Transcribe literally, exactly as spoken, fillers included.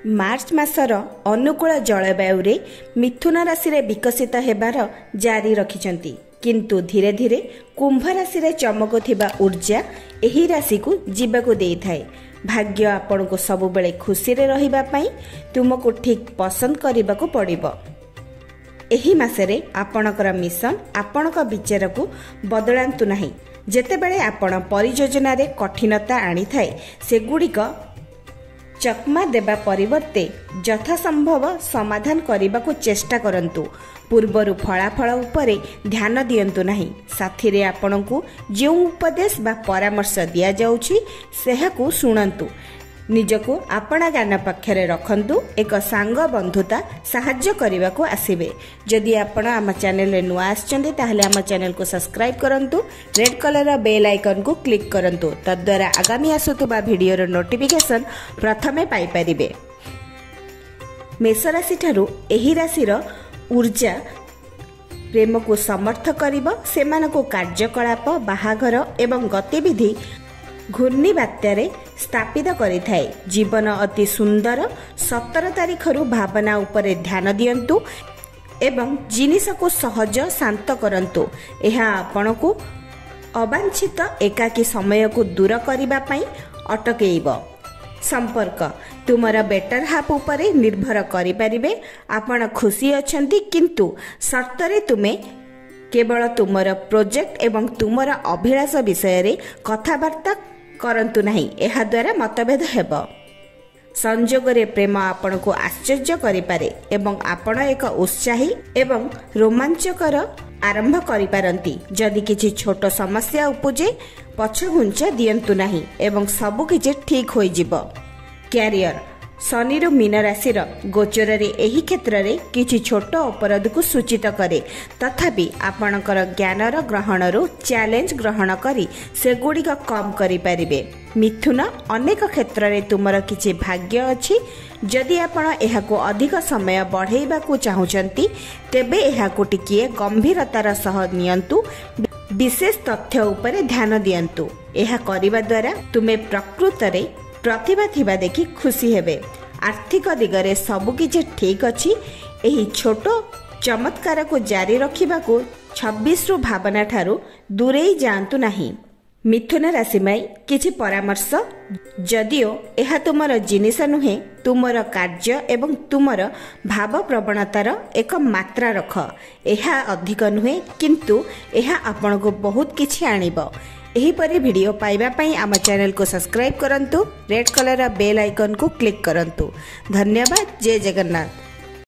मार्च मासर अनुकूल जलवायु मिथुन राशि रे विकसित हेबार जारी रखिछंती, किंतु धीरे धीरे कुंभ राशि रे चमकुथिबा ऊर्जा एही राशि को जीवाको देइथाय। भाग्य आपण को सब बेले खुशी रे रहिबा पई तुमको ठीक पसंद करबा को पड़िबो। एही मासरे आपणकर मिशन आपणक विचार को बदलांतु नाही। जेतेबेले आपण परियोजना रे कठिनता आनी थाए सेगुड़िक चकमा देबा परिवर्ते यथासंभव समाधान करने को चेष्टा करंतु। पूर्वरु फलाफल उपरे ध्यान दियंतु नाही। साथी रे आपनकु जो उपदेश बा परामर्श दिया जाउछि सेहाकु सुनंतु। निजको आपणा ज्ञान पक्षरे रखंतु। एक सांग बंधुता साहाय्य करने को आसीबे। जदि आपण आम चैनल नुआ आछंती ताहले आम चैनल को सब्सक्राइब करंतु। रेड कलर बेल आइकन को क्लिक करंतु। तद्वारा आगामी आसुतबा वीडियोर नोटिफिकेशन प्रथमे पाई परिबे। मेष राशि ठारू एही राशिर ऊर्जा प्रेम को समर्थ करिबो। सेमानको कार्यकलाप बाहाघर एवं गतिविधि घूर्णी बात्यारे स्थापित करिथाए। जीवन अति सुंदर। सतर तारीख रु भावना उपरे ध्यान दियंतु एवं जिनिस को सहज शांत करंतु। एहा आपनको अवांछित एकाकी समय को दूर करिबा पई अटकेइबो। संपर्क तुमर बेटर हाफ उपरे निर्भर करि परिबे। आपण खुशी अछंती, किंतु शर्तरे तुमे केवल तुमर प्रोजेक्ट एवं तुमर अभिलाष विषय रे कथाबार्ता करंतु नहीं। एहा द्वारा मतभेद हेबो। संजोग रे प्रेम आपण को आश्चर्य करि पारे एवं आपण एक उत्साही एवं रोमांचकर आरंभ करि पारंती। जदि किछि छोट समस्या उपजे पछ घुंचा दियंतु नहीं एवं सब किछि ठीक होई जिवो। कैरियर शनि रो मीन राशि गोचर रे एही क्षेत्र रे किछि छोट अपराध को सूचित करे। तथापि आपणकर ज्ञानर ग्रहण रो चैलेंज ग्रहण करी सेगुड़िक कम करि परिबे। मिथुन अनेक क्षेत्र रे तुमर किछि भाग्य अछि। जदि आपण एहाको अधिक समय बढ़ेबा को चाहुचंती तेबे एहाको टिकिए गंभीरतार सह नियंतु। विशेष तथ्य उपरे ध्यान दियंतु। एहा करिबा द्वारा तुमे प्रकृत रे प्रतिभा थिबा देखि खुशी हेबे। आर्थिक दिगरे सबकिछि ठीक अछि। एही छोट चमत्कार को जारी रखिबा को छब्बीस रु भावना ठारू दूरेई जांतु नाही। मिथुन राशि में किछि परामर्श। जदियो एहा तुमर जिनिस नुहे, तुमर कार्य एवं तुमर भाव प्रवणतार एक मात्रा रख। एहा अधिक नुहे, किंतु एहा आपण को बहुत किछि आनिबो। एहीपरि वीडियो पाइबा पई आम चैनल को सब्सक्राइब करंतु। रेड कलर बेल आइकन को क्लिक करंतु। धन्यवाद। जय जगन्नाथ।